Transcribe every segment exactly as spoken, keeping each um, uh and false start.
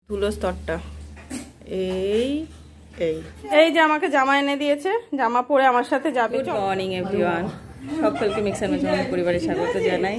ধুলো স্তরটা এই এই এই যে আমাকে জামা এনে দিয়েছে, জামা পরে আমার সাথে যাবে। গুড মর্নিং এভরিওয়ান, সকলকে মিক্সার মেজমেন্ট পরিবারের স্বাগত জানাই।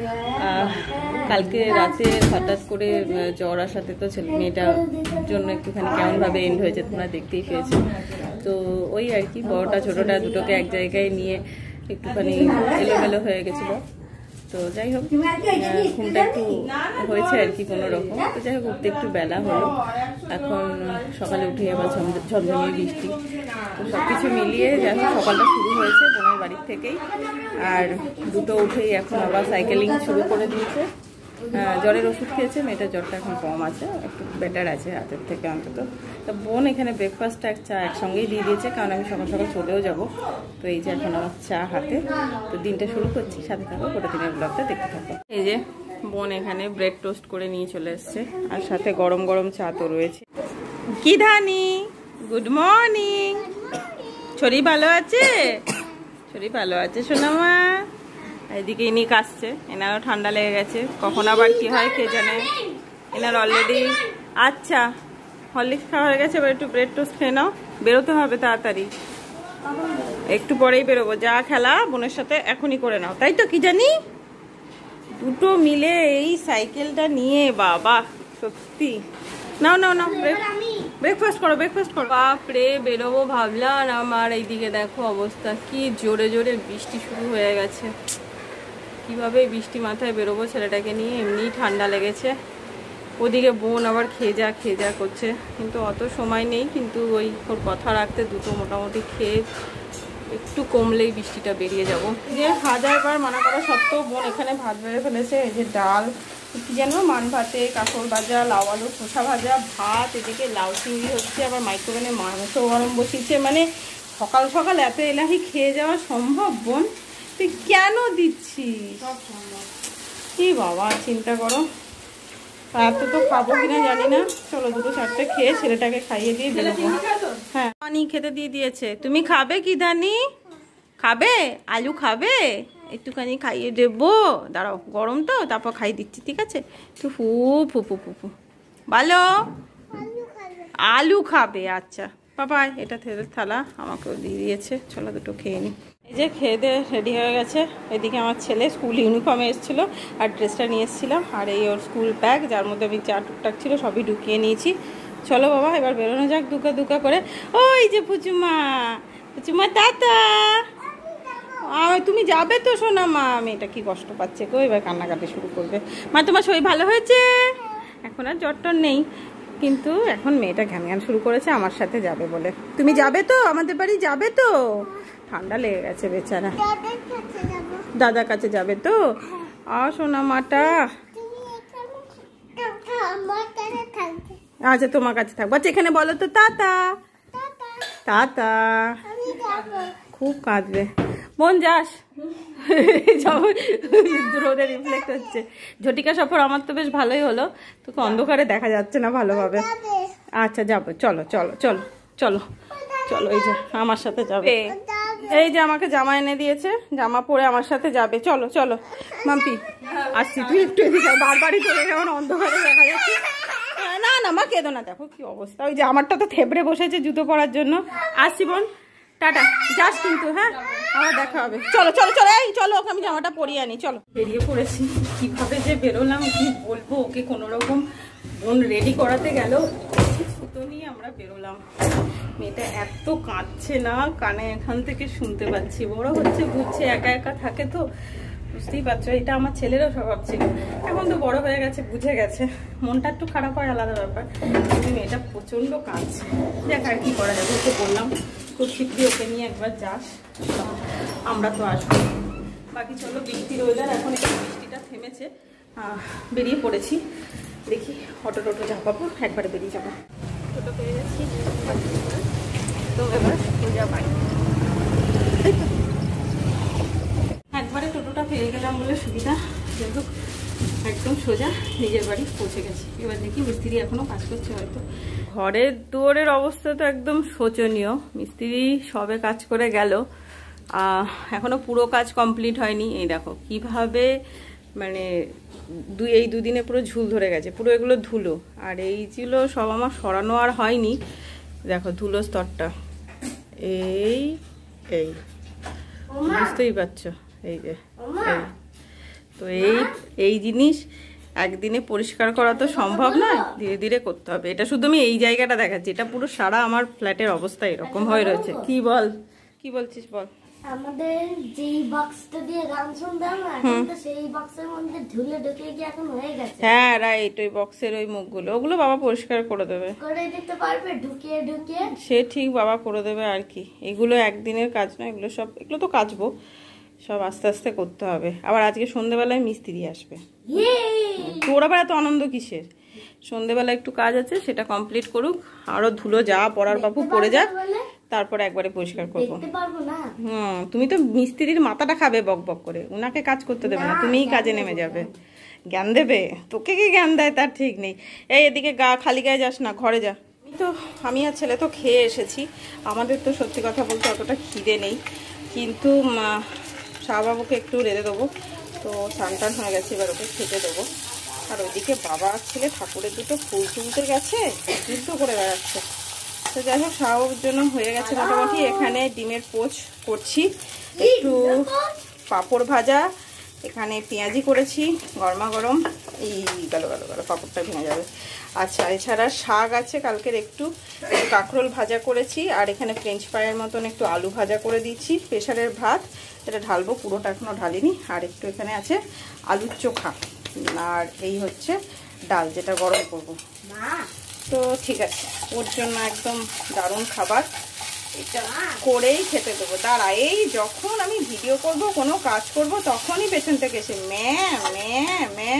কালকে রাতে হঠাৎ করে জ্বর আসাতে তো ছেলে মেয়েটার জন্য একটুখানি কেমনভাবে এন্ড হয়েছে তোমরা দেখতেই পেয়েছো। তো ওই আর কি, বড়টা ছোটোটা দুটোকে এক জায়গায় নিয়ে একটুখানি এলোমেলো হয়ে গেছিলো। তো যাই হোক, ঘুমটা একটু হয়েছে আর কি কোনো রকম। তো যাই হোক, উঠতে একটু বেলা হলো। এখন সকালে উঠে আবার ঝমঝমিয়ে বৃষ্টি, তো সব কিছু মিলিয়ে যাই হোক সকালটা শুরু হয়েছে বোনের বাড়ির থেকেই। আর দুটো উঠেই এখন আবার সাইকেলিং শুরু করে দিয়েছে। জ্বরের ওষুধ খেয়েছে, মেয়েটার জ্বরটা এখন কম আছে, একটু বেটার আছে হাতের থেকে অন্তত। তো বোন এখানে ব্রেকফাস্টটা এক চা একসঙ্গেই দিয়ে দিয়েছে, কারণ আমি সকাল সকাল চলেও যাব। তো এই যে এখন আমার চা হাতে, তো দিনটা শুরু করছি। সাথে থাকো, গোটা দিনের ব্লগটা দেখতে থাকো। এই যে বোন এখানে ব্রেড টোস্ট করে নিয়ে চলে এসছে, আর সাথে গরম গরম চা তো রয়েছে। কি ধানি, গুড মর্নিং। শরীর ভালো আছে? শরীর ভালো আছে সোনামা। এদিকে ইনি কাশছে, এনারও ঠান্ডা লেগে গেছে। কখন আবার কি হয় কে জানে। এনার অলরেডি আচ্ছা হরলিক্স খাওয়া হয়ে গেছে, এবার একটু ব্রেড টোস্ট খেয়ে নাও। বেরোতে হবে তাড়াতাড়ি, একটু পরেই বেরোবো। যা খেলা বোনের সাথে এখনই করে নাও, তাই তো? কি জানি দুটো মিলে এই সাইকেলটা নিয়ে, বাবা সত্যি। নাও নাও নাও, ব্রেকফাস্ট করো, ব্রেকফাস্ট করো। বাপরে বেরোবো ভাবলাম, আর আমার এইদিকে দেখো অবস্থা, কি জোরে জোরে বৃষ্টি শুরু হয়ে গেছে। কিভাবে বৃষ্টি মাথায় বেরোবো ছেলেটাকে নিয়ে, এমনিই ঠান্ডা লেগেছে। ওদিকে বোন আবার খেজা খেজা করছে, কিন্তু অত সময় নেই। কিন্তু ওই ওর কথা রাখতে দুটো মোটামুটি খেয়ে একটু কমলেই বৃষ্টিটা বেরিয়ে যাব। যে হাজারবার মানা করা সত্ত্বেও বোন এখানে ভাত বেড়ে ফেলেছে। এই যে ডাল কি যেন, মান ভাতে কাঁকড় ভাজা, লাউ আলু খোসা ভাজা, ভাত, এদিকে লাউ চিংড়ি হচ্ছে, আবার মাইক্রোওভেনে মাংস গরম বসিয়েছে। মানে সকাল সকাল এত এলাহি খেয়ে যাওয়া সম্ভব বোন? তুই কেন দিচ্ছিস? কি বাবা, চিন্তা করো। এত তো খাবো কিনা জানি না। চলো দুটো চারটে খেয়ে ছেলেটাকে খাইয়ে দিয়ে বেরোবো। হ্যাঁ, পানি খেতে দিয়ে দিয়েছে। তুমি খাবে কি ধানি? খাবে আলু? খাবে? একটুখানি খাইয়ে দেবো, দাঁড়াও, গরম তো, তারপর খাইয়ে দিচ্ছি, ঠিক আছে? একটু ফু ফু ফু ফু ফু ভালো। আলু খাবে, আচ্ছা বাবা। এটা থেদের থালা আমাকেও দিয়ে দিয়েছে, চলো দুটো খেয়ে নিই। এই যে খেয়ে দিয়ে রেডি হয়ে গেছে। এদিকে আমার ছেলে স্কুল ইউনিফর্মে এসেছিল, আর ড্রেসটা নিয়ে এসেছিলাম, আর এই ওর স্কুল ব্যাগ, যার মধ্যে আমি চা টুকটাক ছিল সবই ঢুকিয়ে নিয়েছি। চলো বাবা, এবার বেরোনো যাক দুকা দুকা করে। ওই যে পুচুমা, পুচুমা টাটা। তুমি যাবে তো শোনা মা? মেয়েটা কি কষ্ট পাচ্ছে গো, এবার কান্নাকাটি শুরু করবে। মা তোমার শরীর ভালো হয়েছে? এখন আর জ্বর টর নেই, কিন্তু এখন মেয়েটা ঘ্যান ঘ্যান শুরু করেছে আমার সাথে যাবে বলে। তুমি যাবে তো? আমাদের বাড়ি যাবে তো? ঠান্ডা লেগে গেছে বেচারা। দাদার কাছে যাবে তো? আ সোনা মাটা, আচ্ছা তোমার কাছে থাকবো। আচ্ছা এখানে বলো তো টাটা টাটা। খুব কাঁদবে বোন। যাস রোদে রিফ্লেক্ট হচ্ছে। ঝটিকা সফর আমার তো বেশ ভালোই হলো, তোকে অন্ধকারে দেখা যাচ্ছে না ভালোভাবে। আচ্ছা যাবো, চলো চলো চলো চলো চলো। এই যে আমার সাথে যাবে। এই যে আমাকে জামা এনে দিয়েছে, জামা পরে আমার সাথে যাবে। চলো চলো মাম্পি, আসছি। তুই একটু এদিকে বারবারই চলে যেমন অন্ধকারে দেখা যাচ্ছে। না না মা কেঁদো না, দেখো কি অবস্থা। ওই যে আমারটা তো থেবড়ে বসেছে জুতো পরার জন্য। আসছি বোন, টাটা। যাস কিন্তু, হ্যাঁ আবার দেখা হবে। চলো চলো চলো, এই চলো ওকে আমি জামাটা পরিয়ে আনি। চলো বেরিয়ে পড়েছি। কিভাবে যে বেরোলাম কি বলবো। ওকে কোনো রকম বোন রেডি করাতে গেল, সুতো নিয়ে আমরা বেরোলাম। মেয়েটা এত কাঁদছে না, কানে এখান থেকে শুনতে পাচ্ছি। বড় হচ্ছে, বুঝছে, একা একা থাকে তো, বুঝতেই পারছো। এটা আমার ছেলেরও স্বভাব ছিল, এখন তো বড় হয়ে গেছে, বুঝে গেছে। মনটা একটু খারাপ হয়, আলাদা ব্যাপার, কিন্তু মেয়েটা প্রচন্ড কাঁদছে। দেখ আর কি করা যাবে। ওকে বললাম খুব শীঘ্রই ওকে নিয়ে একবার যাস, আমরা তো আসবো। বাকি চলো, বৃষ্টির ওয়েদার, এখন একটু বৃষ্টিটা থেমেছে, বেরিয়ে পড়েছি। দেখি অটো টোটো যা পাবো একবারে বেরিয়ে যাবো। টোটো পেয়ে যাচ্ছি, তো এবার সোজা বাড়ি। একবারে টোটোটা পেয়ে গেলাম বলে সুবিধা। যাই হোক, একদম সোজা নিজের বাড়ি পৌঁছে গেছি। এবার দেখি মিস্ত্রি এখনো কাজ করছে হয়তো। ঘরের দুয়ারের অবস্থা তো একদম শোচনীয়। মিস্ত্রি সবে কাজ করে গেল, এখনো পুরো কাজ কমপ্লিট হয়নি। এই দেখো কিভাবে মানে দুই এই দুদিনে পুরো ঝুল ধরে গেছে, পুরো এগুলো ধুলো। আর এই ছিল সব আমার সরানো আর হয়নি, দেখো ধুলো স্তরটা, এই এই বুঝতেই পারছো, এই যে এই। তো এই এই জিনিস একদিনে পরিষ্কার করা তো সম্ভব নয়, ধীরে ধীরে করতে হবে। এটা শুধু আমি এই জায়গাটা দেখাচ্ছি, এটা পুরো সারা আমার ফ্ল্যাটের অবস্থা এরকম হয়ে রয়েছে। কি বল, কি বলছিস বল? আমাদের যেই বক্সটা দিয়ে গান শুনতাম এখন তো সেই বক্সের মধ্যে ধুলে ঢুকে গিয়ে এখন হয়ে গেছে। হ্যাঁ রাইট, ওই বক্সের ওই মুখগুলো ওগুলো বাবা পরিষ্কার করে দেবে, করে দিতে পারবে ঢুকিয়ে ঢুকিয়ে। সে ঠিক, বাবা করে দেবে আর কি। এগুলো একদিনের কাজ না, এগুলো সব, এগুলো তো কাচবো, সব আস্তে আস্তে করতে হবে। আবার আজকে সন্ধ্যেবেলায় মিস্ত্রি আসবে। তোর আবার এত আনন্দ কিসের? সন্ধ্যেবেলা একটু কাজ আছে, সেটা কমপ্লিট করুক, আরো ধুলো যা পড়ার বাবু পড়ে যাক, তারপরে একবারে পরিষ্কার করবো। হুম, তুমি তো মিস্ত্রির মাথাটা খাবে বক বক করে, উনাকে কাজ করতে দেবে না, তুমিই কাজে নেমে যাবে। জ্ঞান দেবে তোকে, কি জ্ঞান দেয় তার ঠিক নেই। এই এদিকে গা খালি গায়ে যাস না, ঘরে যা। তো আমি আর ছেলে তো খেয়ে এসেছি, আমাদের তো সত্যি কথা বলতে অতটা খিদে নেই, কিন্তু শাহবাবুকে একটু রেঁধে দেবো। তো স্নান টান হয়ে গেছে, এবার ওকে খেতে দেবো। আর ওইদিকে বাবা ছেলে ঠাকুরের দুটো ফুল তুলতে গেছে, যুদ্ধ করে বেড়াচ্ছে। তো যাই হোক, শাহবাবুর জন্য হয়ে গেছে মোটামুটি। এখানে ডিমের পোচ করছি, একটু পাঁপড় ভাজা, এখানে পেঁয়াজি করেছি গরমা গরম, এই গেল গেল গেল পাঁপড়টা ভেঙে যাবে। আচ্ছা, এছাড়া শাক আছে কালকের, একটু কাঁকরোল ভাজা করেছি, আর এখানে ফ্রেঞ্চ ফ্রাইয়ের মতন একটু আলু ভাজা করে দিচ্ছি। প্রেশারের ভাত, এটা ঢালবো, পুরোটা এখনও ঢালিনি। আর একটু এখানে আছে আলুর চোখা, আর এই হচ্ছে ডাল, যেটা গরম করবো। তো ঠিক আছে, ওর জন্য একদম দারুণ খাবার, এটা করেই খেতে দেবো। দাঁড়া, এই যখন আমি ভিডিও করব, কোনো কাজ করব, তখনই পেছন থেকে এসে ম্যা ম্যা ম্যা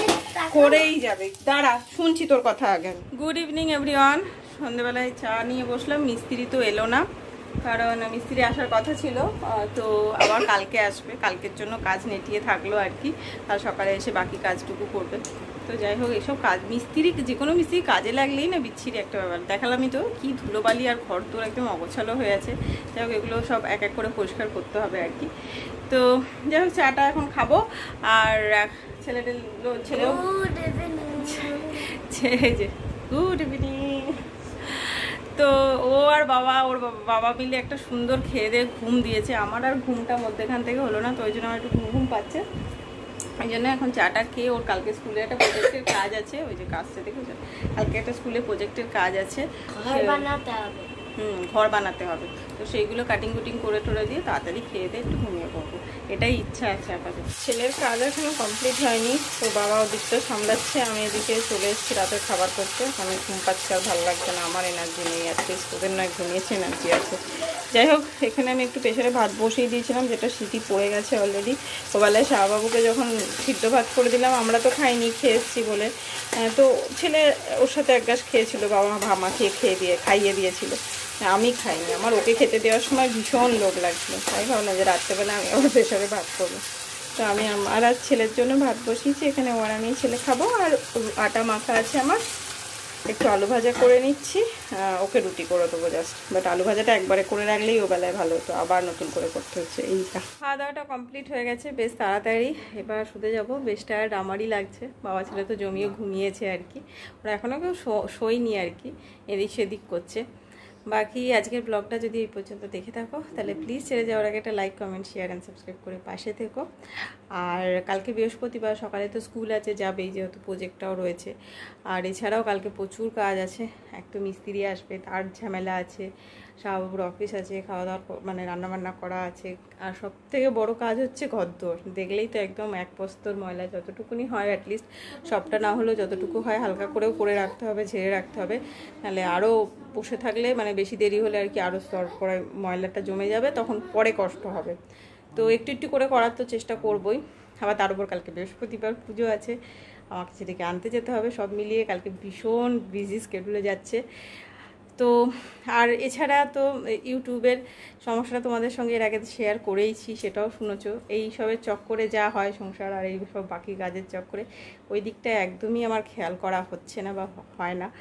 করেই যাবে। দাঁড়া, শুনছি তোর কথা আগে। Good evening everyone. সন্ধ্যেবেলায় চা নিয়ে বসলাম, মিস্ত্রি তো এলো না, কারণ মিস্ত্রি আসার কথা ছিল, তো আবার কালকে আসবে, কালকের জন্য কাজ নেটিয়ে থাকলো আর কি। কাল সকালে এসে বাকি কাজটুকু করবে। তো যাই হোক, এইসব কাজ মিস্ত্রি, যে কোনো মিস্ত্রি কাজে লাগলেই না বিচ্ছিরি একটা ব্যাপার। দেখালামই তো কি ধুলোবালি, আর ঘর তোর একদম অগোছালো হয়ে আছে। যাই হোক, এগুলো সব এক এক করে পরিষ্কার করতে হবে আর কি। তো যাই হোক, চাটা এখন খাবো। আর ছেলেটা ছেলেও যে গুড ইভিনিং। তো ও আর বাবা, ওর বাবা মিলে একটা সুন্দর খেয়ে দিয়ে ঘুম দিয়েছে। আমার আর ঘুমটা মধ্যেখান থেকে হলো না, তো ওই জন্য আমার একটু ঘুম ঘুম পাচ্ছে। ওই জন্য এখন চাটা খেয়ে, ওর কালকে স্কুলে একটা প্রজেক্টের কাজ আছে, ওই যে কাজটা দেখেছো, কালকে একটা স্কুলে প্রজেক্টের কাজ আছে, হুম ঘর বানাতে হবে। তো সেইগুলো কাটিং কুটিং করে টোরে দিয়ে তাড়াতাড়ি খেয়ে দিয়ে একটু ঘুমিয়ে পড়বো, এটাই ইচ্ছা আছে আপাতত। ছেলের কাজ এখনো কমপ্লিট হয়নি, তো বাবা ওদিকটা সামলাচ্ছে, আমি এদিকে চলে এসেছি রাতের খাবার করতে। আমি ঘুম পাচ্ছি, আর ভালো লাগছে না, আমার এনার্জি নেই আজকে। ওদের নয় ঘুমিয়েছে, এনার্জি আছে। যাই হোক, এখানে আমি একটু প্রেসারে ভাত বসিয়ে দিয়েছিলাম, যেটা সিটি পড়ে গেছে অলরেডি। ওবেলায় শাহবাবুকে যখন সিদ্ধ ভাত করে দিলাম, আমরা তো খাইনি, খেয়ে এসেছি বলে, তো ছেলে ওর সাথে এক গ্লাস খেয়েছিল, বাবা ভামা খেয়ে খেয়ে দিয়ে খাইয়ে দিয়েছিল, আমি খাইনি। আমার ওকে খেতে দেওয়ার সময় ভীষণ লোভ লাগছিল, তাই ভাবলাম যে রাত্রেবেলা আমি আবার প্রেসারে ভাত করবো। তো আমি আমার আর ছেলের জন্য ভাত বসিয়েছি, এখানে ওর আমি ছেলে খাবো। আর আটা মাখা আছে আমার, একটু আলু ভাজা করে নিচ্ছি, ওকে রুটি করে দেবো জাস্ট। বাট আলু ভাজাটা একবারে করে রাখলেই ও বেলায় ভালো হতো, আবার নতুন করে করতে হচ্ছে। এইটা খাওয়া দাওয়াটা কমপ্লিট হয়ে গেছে বেশ তাড়াতাড়ি, এবার শুতে যাবো। বেশ টায়ার্ড আমারই লাগছে, বাবা ছেলে তো জমিয়ে ঘুমিয়েছে আর কি, ওরা এখনও কেউ শোয়নি আর কি, এদিক সেদিক করছে। বাকি আজকের ব্লগটা যদি এই পর্যন্ত দেখে থাকো, তাহলে প্লিজ ছেড়ে যাওয়ার আগে একটা like, comment, share and subscribe করে পাশে থেকো। আর কালকে বৃহস্পতিবার, সকালে তো স্কুল আছে, যাবেই, যেহেতু প্রজেক্টটাও রয়েছে। আর এছাড়াও কালকে প্রচুর কাজ আছে, এক তো মিস্ত্রি আসবে, তার ঝামেলা আছে, শাহবাবুর অফিস আছে, খাওয়া দাওয়া মানে রান্নাবান্না করা আছে। আর সব থেকে বড়ো কাজ হচ্ছে ঘরদোর, দেখলেই তো একদম এক বস্তর ময়লা, যতটুকুনি হয় অ্যাটলিস্ট, সবটা না হলেও যতটুকু হয় হালকা করেও করে রাখতে হবে, ঝেড়ে রাখতে হবে, নাহলে আরও বসে থাকলে মানে বেশি দেরি হলে আর কি আরও স্তর পরে ময়লাটা জমে যাবে, তখন পরে কষ্ট হবে। তো একটু একটু করে করার তো চেষ্টা করবই। আবার তার উপর কালকে বৃহস্পতিবার পুজো আছে, আমাকে সেটাকে আনতে যেতে হবে, সব মিলিয়ে কালকে ভীষণ বিজি স্কেডিউলে যাচ্ছে। তো আর এছাড়া তো ইউটিউবের সমস্যাটা তোমাদের সঙ্গে এর আগে শেয়ার করেইছি, সেটাও শুনেছো। এই সবের চক্করে যা হয় সংসার, আর এই সব বাকি কাজের চক্করে ওই দিকটা একদমই আমার খেয়াল করা হচ্ছে না বা হয় না। তো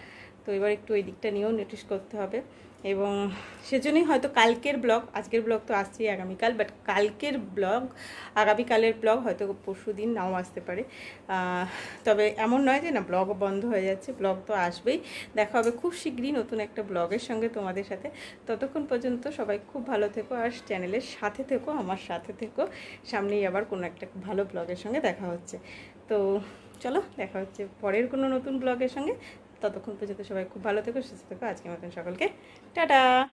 এবার একটু ওই দিকটা নিয়েও নোটিস করতে হবে, এবং সেজন্যই হয়তো কালকের ব্লগ, আজকের ব্লগ তো আসছেই আগামীকাল, বাট কালকের ব্লগ, আগামীকালের ব্লগ হয়তো পরশু দিন নাও আসতে পারে। তবে এমন নয় যে না ব্লগ বন্ধ হয়ে যাচ্ছে, ব্লগ তো আসবেই। দেখা হবে খুব শীঘ্রই নতুন একটা ব্লগের সঙ্গে তোমাদের সাথে। ততক্ষণ পর্যন্ত সবাই খুব ভালো থেকো, আর চ্যানেলের সাথে থেকো, আমার সাথে থেকো। সামনেই আবার কোনো একটা ভালো ব্লগের সঙ্গে দেখা হচ্ছে। তো চলো দেখা হচ্ছে পরের কোনো নতুন ব্লগের সঙ্গে। ততক্ষণ পর্যন্ত সবাই খুব ভালো থেকো, সুস্থ থেকো। আজকের মতন সকলকে টাটা।